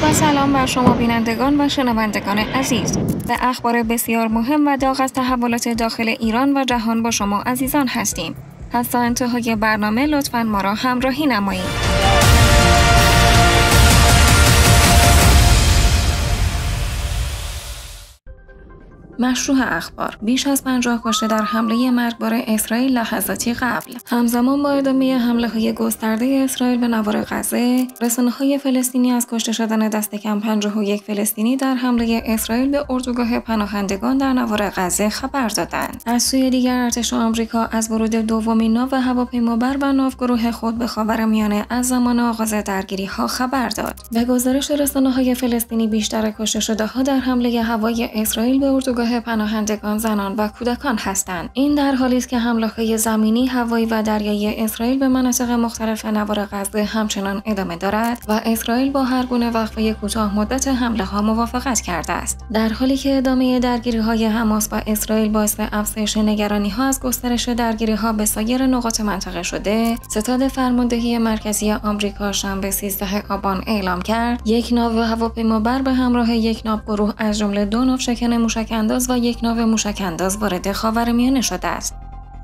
با سلام بر شما بینندگان و شنوندگان عزیز. به اخبار بسیار مهم و داغ از تحولات داخل ایران و جهان با شما عزیزان هستیم. تا انتهای برنامه لطفاً ما را همراهی نمایید. مشروع اخبار: بیش از 50 کشته در حمله مرگبار اسرائیل لحظاتی قبل. همزمان با ادامه حمله‌های گسترده اسرائیل به نوار غزه، رسانه‌های فلسطینی از کشته شدن دست کم 51 فلسطینی در حمله اسرائیل به اردوگاه پناهندگان در نوار غزه خبر دادند. از سوی دیگر ارتش آمریکا از ورود دومین ناو هواپیمابر و ناوگروه خود به خاورمیانه از زمان آغاز درگیری‌ها خبر داد. به گزارش رسانه‌های فلسطینی، بیشتر کشته شده‌ها در حمله هوایی اسرائیل به اردوگاه پناهندگان زنان و کودکان هستند. این در حالی است که حمله‌های زمینی، هوایی و دریایی اسرائیل به مناطق مختلف نوار غزه همچنان ادامه دارد و اسرائیل با هر گونه وقفه کوتاه مدت حمله‌ها موافقت کرده است. در حالی که ادامه درگیری‌های حماس و اسرائیل باعث افزایش نگرانی‌ها از گسترش درگیری‌ها به سایر نقاط منطقه شده، ستاد فرماندهی مرکزی آمریکا شنبه 13 آبان اعلام کرد یک ناو هواپیمابر به همراه یک ناوگروه از جمله 2 ناوشکن موشک‌انداز و یک ناو موشک‌انداز وارد خاورمیانه شده است.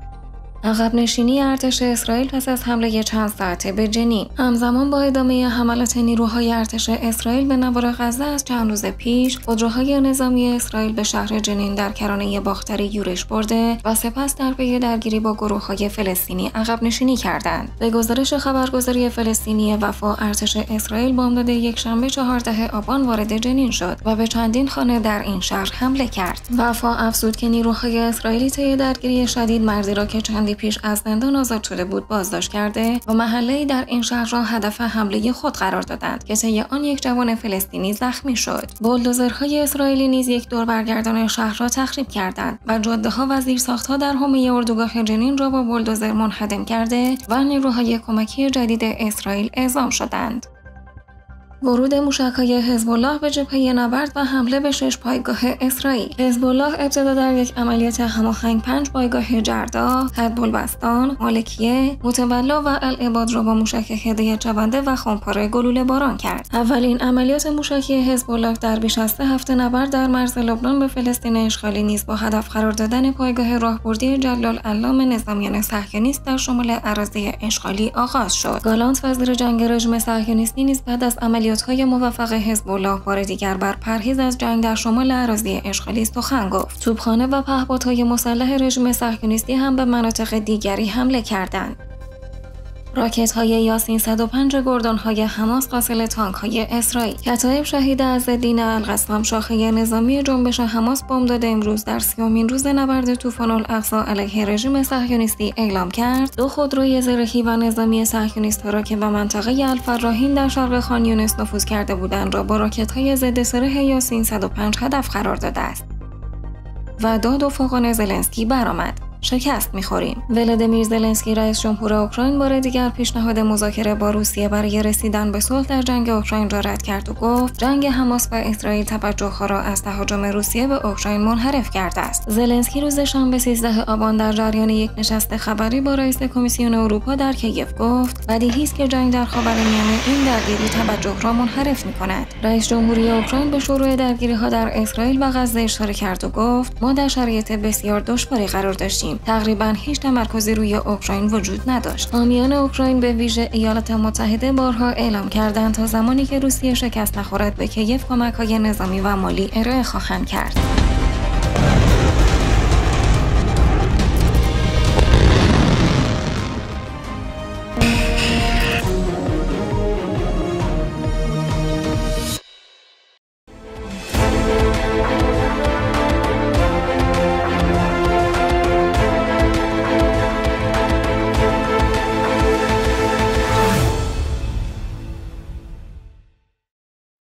عقب نشینی ارتش اسرائیل پس از حمله چند ساعته به جنین. همزمان با ادامه حملات نیروهای ارتش اسرائیل به نوار غزه، از چند روز پیش خودروهای نظامی اسرائیل به شهر جنین در کرانه باختری یورش برده و سپس در پی درگیری با گروه‌های فلسطینی عقب نشینی کردند. به گزارش خبرگزاری فلسطینی وفا، ارتش اسرائیل بامداد یکشنبه 14 آبان وارد جنین شد و به چندین خانه در این شهر حمله کرد. وفا افزود که نیروهای اسرائیلی طی درگیری شدید مردی را که پیش از زندان آزاد شده بود بازداشت کرده و محله‌ای در این شهر را هدف حمله خود قرار دادند که طی آن یک جوان فلسطینی زخمی شد. بولدوزرهای اسرائیلی نیز یک دور برگردان شهر را تخریب کردند و جاده‌ها و زیرساخت‌ها در حومه اردوگاه جنین را با بولدوزر منهدم کرده و نیروهای کمکی جدید اسرائیل اعزام شدند. ورود موشک‌های حزب الله به جبهه نبرد و حمله به 6 پایگاه اسرائیل. حزب الله ابتدا در یک عملیات هماهنگ 5 پایگاه جردا، حدب‌البستان، مالکیه، متولا و العباد را با موشک هدایت شونده و خمپاره گلوله باران کرد. اولین عملیات موشکی حزب الله در بیش از 3 هفته نبرد در مرز لبنان به فلسطین اشغالی نیز با هدف قرار دادن پایگاه راهبردی جلال علام نظامیان صهیونیست در شمال اراضی اشغالی آغاز شد. گالانت وزیر جنگ رژیم صهیونیستی نیز بعد از عملیات‌های موفق حزب الله بار دیگر بر پرهیز از جنگ در شمال اراضی اشغالی سخن گفت. توپخانه و پهپادهای مسلح رژیم صهیونیستی هم به مناطق دیگری حمله کردند. راکت‌های یاسین 105 گردان‌های حماس قاصل تانک‌های اسرائیل. کتایب شهید عزالدین القسام، شاخه نظامی جنبش حماس، بامداد امروز در 30مین روز نبرد طوفان الاقصی علیه رژیم صهیونیستی اعلام کرد 2 خودروی زرهی و نظامی صهیونیست‌ها را که به منطقه الفراهین در شرق خان یونس نفوذ کرده بودند را با راکت‌های ضد سره یاسین 105 هدف قرار داده است. و داد و فوقان زلنسکی برآمد. شکست می‌خوریم. ولادیمیر زلنسکی، رئیس جمهور اوکراین، بار دیگر پیشنهاد مذاکره با روسیه برای رسیدن به صلح در جنگ اوکراین را رد کرد و گفت جنگ حماس و اسرائیل توجه‌ها را از تهاجم روسیه به اوکراین منحرف کرده است. زلنسکی روز شنبه 13 آبان در جریان یک نشست خبری با رئیس کمیسیون اروپا در کیف گفت بدیهی است که جنگ در خاورمیانه این درگیری توجه را منحرف می‌کند. رئیس جمهوری اوکراین به شروع درگیری‌ها در اسرائیل و غزه اشاره کرد و گفت ما در شرایط بسیار دشواری قرار داشتیم. تقریباً هیچ تمرکزی روی اوکراین وجود نداشت. حامیان اوکراین به ویژه ایالات متحده بارها اعلام کردند تا زمانی که روسیه شکست نخورد به کیف کمک‌های نظامی و مالی ارائه خواهند کرد.